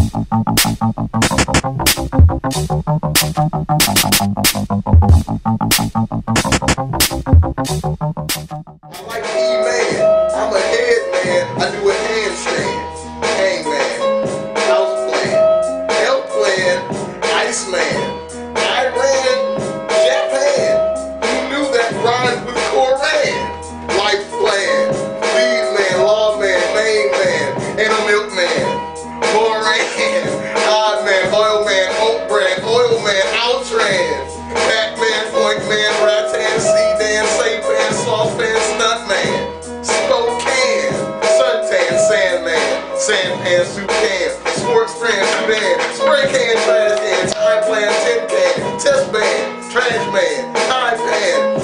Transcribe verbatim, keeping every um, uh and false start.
like E-Man, I'm a head man, I do a handstand. Hangman, house plan, health plan, Iceman, Iran, Japan. Who knew that rhymed with Koran? Life plan, lead man, lawman, main man, and a milkman. Moran, hard man, oil man, oat brand, oil man, Outtrans, Pac-Man, point man, Rattan, Sedan, Saipan, Saucepan, Stuntman, Spokane, Suntan, Sandman, Sandpan, Sucan, Sports Brand, Sudan, Spray can, trash can, time plan, tin can, test band, trash man, time pan,